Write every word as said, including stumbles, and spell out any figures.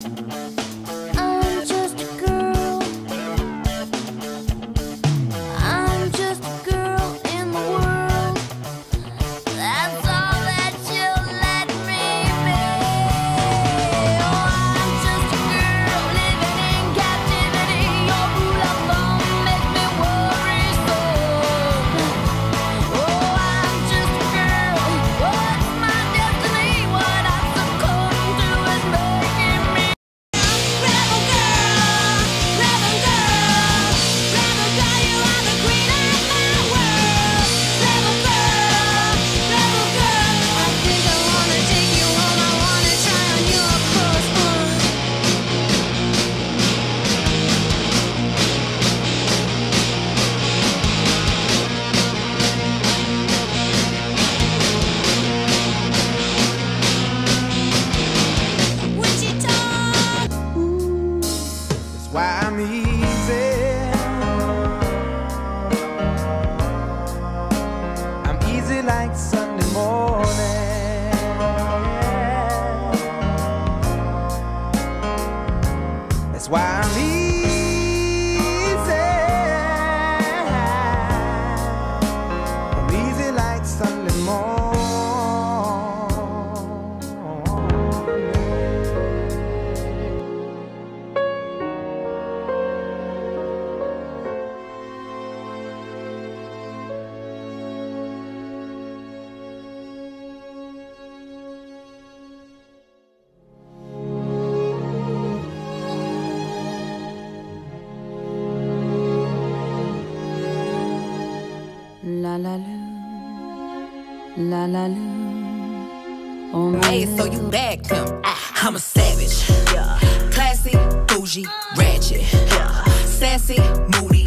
I'm just a girl. I'm just a girl in the world. That's all that you'll let me be. Oh, I'm just a girl living in captivity. Your rule of thumb makes me worry so. Oh, I'm just a girl. What's my destiny? What I succumb to is making me rebel girl, rebel girl, rebel girl. You are the queen of my world. Rebel girl, rebel girl. I think I wanna take you home. I wanna try on your clothes. Wichita. That's why I'm easy. I'm easy like Sunday morning. That's why I'm easy. I'm easy like Sunday morning. La la loo, la la loo. Oh, Hey, so you bagged him. I'm a savage. Classy, bougie, ratchet. Sassy, moody,